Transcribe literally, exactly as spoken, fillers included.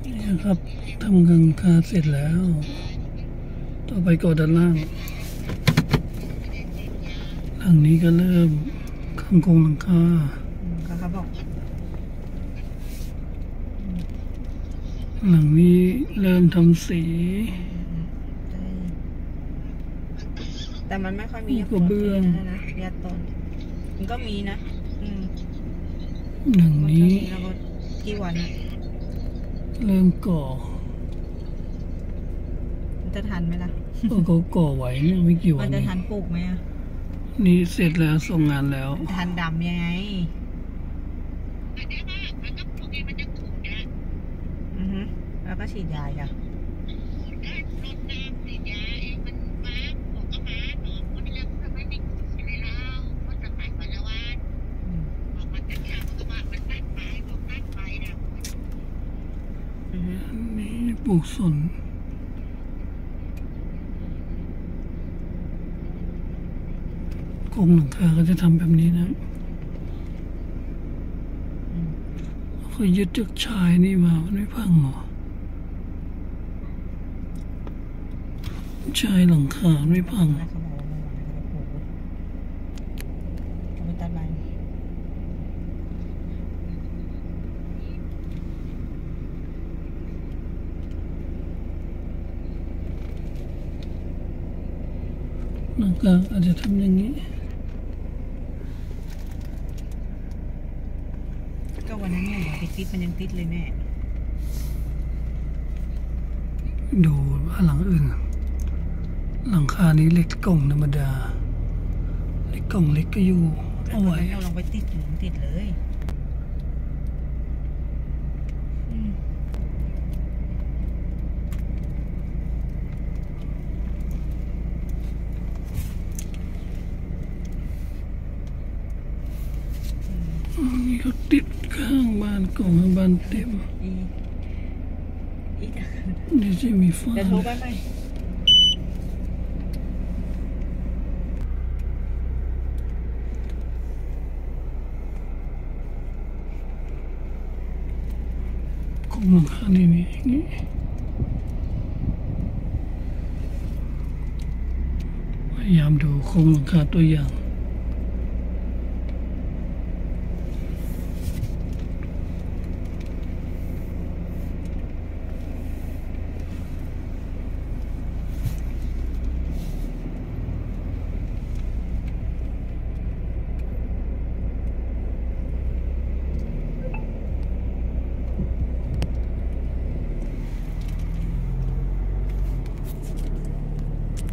นี่ครับทำกังคาเสร็จแล้ว ต่อไปก่อด้านล่างหลังนี้ก็เริ่มข้างโครงหลังคาเขาบอกหลังนี้เริ่มทำสีแต่มันไม่ค่อยมีกระเบื้องนะยาต้นมันก็มีนะหลังนี้กี่วันเริ่มก่อมันจะทันไหมล่ะก็ก่อไหวเนี่ยไม่กี่วันมันจะทันปลูกไหมอ่ะนี่เสร็จแล้วส่งงานแล้วทันดำยังไงอือฮึแล้วก็ฉีดยาจ้ะนี่ปลูกสนโครงหลังคาก็จะทำแบบนี้นะเขายึดจากชายนี่มามันไม่พังหรอชายหลังคาไม่พังหลังคาอาจจะทำอย่างนี้ก็วันนั้นเนี่ยติดติดมันยังติดเลยแม่ดูว่าหลังอื่นหลังคานี้เล็กกล่องธรรมดาเล็กกล่องเล็กก็อยู่เอาไว้เราลองไปติดอยู่ติดเลยนี่เขาติดข้างบ้านกล่องข้างบ้านเต็มนี่จะมีฟ้าจะโทรไปไหมโครงหลังคานี่นี่นี่พยายามดูโครงหลังคาตัวอย่าง